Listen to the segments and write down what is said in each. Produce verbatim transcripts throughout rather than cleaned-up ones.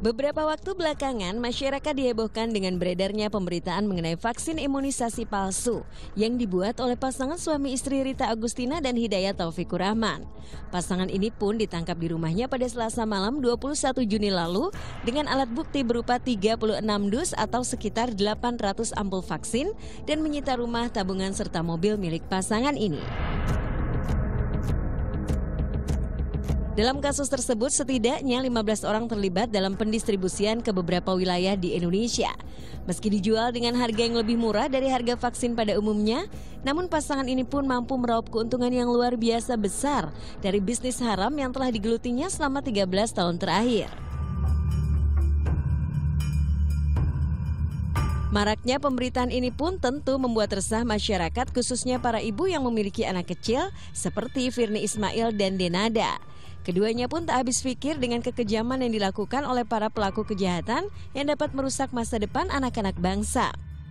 Beberapa waktu belakangan, masyarakat dihebohkan dengan beredarnya pemberitaan mengenai vaksin imunisasi palsu yang dibuat oleh pasangan suami istri Rita Agustina dan Hidayat Taufikur Rahman. Pasangan ini pun ditangkap di rumahnya pada Selasa malam dua puluh satu Juni lalu dengan alat bukti berupa tiga puluh enam dus atau sekitar delapan ratus ampul vaksin dan menyita rumah, tabungan serta mobil milik pasangan ini. Dalam kasus tersebut, setidaknya lima belas orang terlibat dalam pendistribusian ke beberapa wilayah di Indonesia. Meski dijual dengan harga yang lebih murah dari harga vaksin pada umumnya, namun pasangan ini pun mampu meraup keuntungan yang luar biasa besar dari bisnis haram yang telah digelutinya selama tiga belas tahun terakhir. Maraknya pemberitaan ini pun tentu membuat resah masyarakat, khususnya para ibu yang memiliki anak kecil seperti Virni Ismail dan Denada. Keduanya pun tak habis pikir dengan kekejaman yang dilakukan oleh para pelaku kejahatan yang dapat merusak masa depan anak-anak bangsa.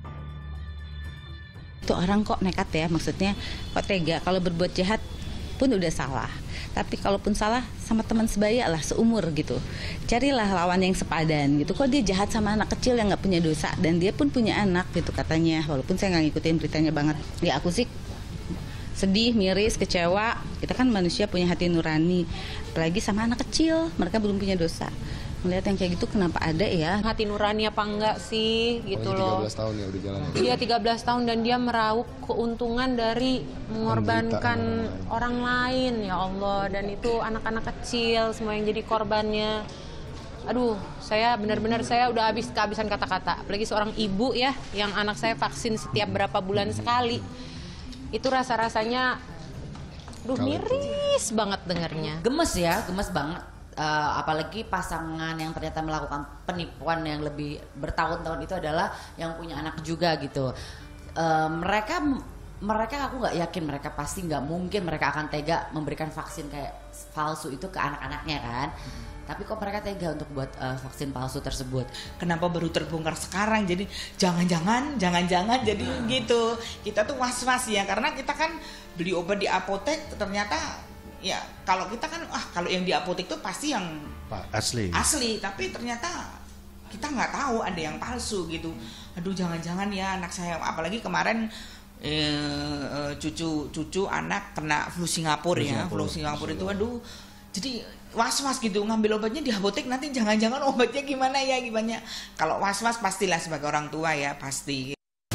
Itu orang kok nekat ya, maksudnya kok tega, kalau berbuat jahat pun udah salah. Tapi kalaupun salah sama teman sebaya lah, seumur gitu. Carilah lawan yang sepadan gitu. Kok dia jahat sama anak kecil yang nggak punya dosa dan dia pun punya anak gitu katanya. Walaupun saya nggak ngikutin beritanya banget. Ya aku sih sedih, miris, kecewa. Kita kan manusia punya hati nurani. Apalagi sama anak kecil, mereka belum punya dosa. Melihat yang kayak gitu kenapa ada ya? Hati nurani apa enggak sih gitu loh. tiga belas tahun ya udah jalan. Dia tiga belas tahun dan dia meraup keuntungan dari mengorbankan orang lain, ya Allah. Dan itu anak-anak kecil semua yang jadi korbannya. Aduh, saya benar-benar saya udah habis kehabisan kata-kata. Apalagi seorang ibu ya, yang anak saya vaksin setiap berapa bulan sekali. Itu rasa-rasanya aduh miris banget dengarnya. Gemes ya, gemes banget. Uh, apalagi pasangan yang ternyata melakukan penipuan yang lebih bertahun-tahun itu adalah yang punya anak juga gitu. Uh, mereka mereka aku nggak yakin, mereka pasti nggak mungkin mereka akan tega memberikan vaksin kayak palsu itu ke anak-anaknya kan. Hmm. Tapi kok mereka tega untuk buat uh, vaksin palsu tersebut? Kenapa baru terbongkar sekarang? Jadi jangan-jangan, jangan-jangan jadi hmm. gitu. Kita tuh was-was ya, karena kita kan beli obat di apotek ternyata ya kalau kita kan ah kalau yang di apotek tuh pasti yang asli. Asli, tapi ternyata kita nggak tahu ada yang palsu gitu. Aduh jangan-jangan ya anak saya, apalagi kemarin eh, cucu-cucu anak kena flu Singapura ya, flu Singapura itu aduh. Jadi was-was gitu ngambil obatnya di apotek, nanti jangan-jangan obatnya gimana ya gimana. Kalau was-was pastilah sebagai orang tua ya pasti.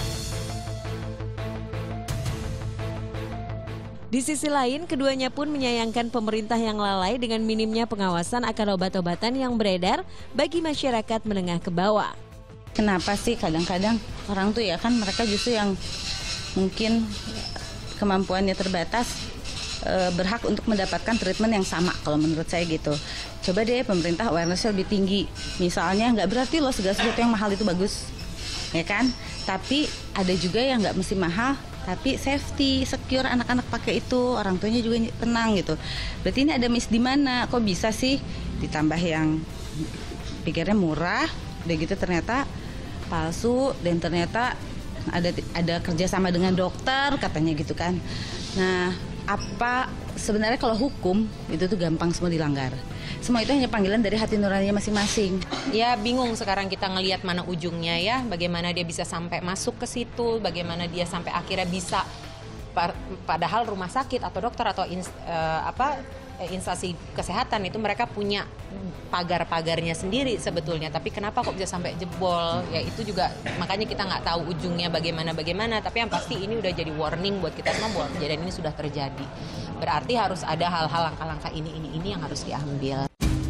Di sisi lain, keduanya pun menyayangkan pemerintah yang lalai dengan minimnya pengawasan akan obat-obatan yang beredar bagi masyarakat menengah ke bawah. Kenapa sih kadang-kadang orang tuh ya kan mereka justru yang mungkin kemampuannya terbatas e, berhak untuk mendapatkan treatment yang sama kalau menurut saya gitu. Coba deh pemerintah awareness-nya lebih tinggi. Misalnya nggak berarti loh segala sesuatu yang mahal itu bagus, ya kan? Tapi ada juga yang nggak mesti mahal, tapi safety, secure anak-anak pakai itu, orang tuanya juga tenang gitu. Berarti ini ada miss di mana? Kok bisa sih ditambah yang pikirnya murah, udah gitu ternyata palsu dan ternyata ada ada kerjasama dengan dokter katanya gitu kan. Nah, apa sebenarnya kalau hukum itu tuh gampang semua dilanggar. Semua itu hanya panggilan dari hati nuraninya masing-masing. Ya bingung sekarang kita ngelihat mana ujungnya ya, bagaimana dia bisa sampai masuk ke situ, bagaimana dia sampai akhirnya bisa, padahal rumah sakit atau dokter atau ins, uh, apa instansi kesehatan itu mereka punya pagar-pagarnya sendiri sebetulnya, tapi kenapa kok bisa sampai jebol? Ya itu juga makanya kita nggak tahu ujungnya bagaimana-bagaimana, tapi yang pasti ini udah jadi warning buat kita semua bahwa kejadian ini sudah terjadi. Berarti harus ada hal-hal langkah-langkah ini ini ini yang harus diambil.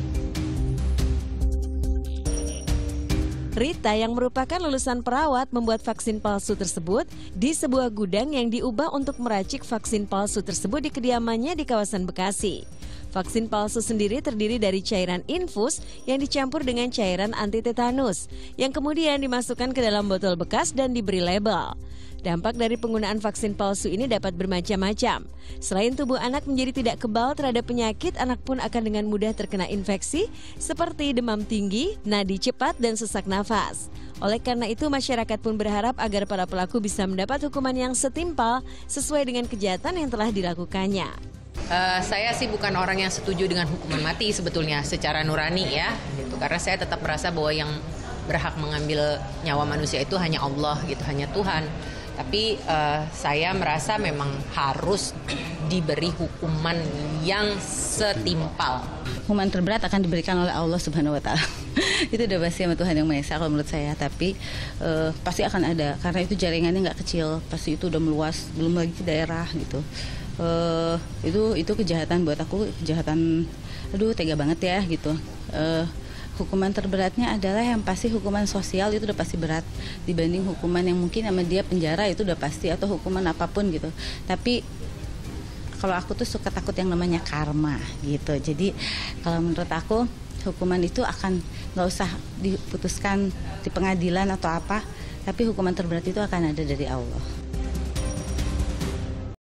Rita yang merupakan lulusan perawat membuat vaksin palsu tersebut di sebuah gudang yang diubah untuk meracik vaksin palsu tersebut di kediamannya di kawasan Bekasi. Vaksin palsu sendiri terdiri dari cairan infus yang dicampur dengan cairan anti tetanus yang kemudian dimasukkan ke dalam botol bekas dan diberi label. Dampak dari penggunaan vaksin palsu ini dapat bermacam-macam. Selain tubuh anak menjadi tidak kebal terhadap penyakit, anak pun akan dengan mudah terkena infeksi seperti demam tinggi, nadi cepat, dan sesak nafas. Oleh karena itu, masyarakat pun berharap agar para pelaku bisa mendapat hukuman yang setimpal sesuai dengan kejahatan yang telah dilakukannya. Uh, saya sih bukan orang yang setuju dengan hukuman mati sebetulnya secara nurani ya, gitu. Karena saya tetap merasa bahwa yang berhak mengambil nyawa manusia itu hanya Allah gitu, hanya Tuhan. Tapi uh, saya merasa memang harus diberi hukuman yang setimpal. Hukuman terberat akan diberikan oleh Allah Subhanahu Wa Taala. Itu udah pasti sama Tuhan Yang Maha Esa kalau menurut saya. Tapi uh, pasti akan ada karena itu jaringannya nggak kecil, pasti itu udah meluas, belum lagi ke daerah gitu. Uh, itu itu kejahatan buat aku, kejahatan, aduh tega banget ya gitu. Uh, hukuman terberatnya adalah yang pasti hukuman sosial, itu udah pasti berat dibanding hukuman yang mungkin sama dia penjara, itu udah pasti, atau hukuman apapun gitu. Tapi kalau aku tuh suka takut yang namanya karma gitu. Jadi kalau menurut aku hukuman itu akan nggak usah diputuskan di pengadilan atau apa, tapi hukuman terberat itu akan ada dari Allah.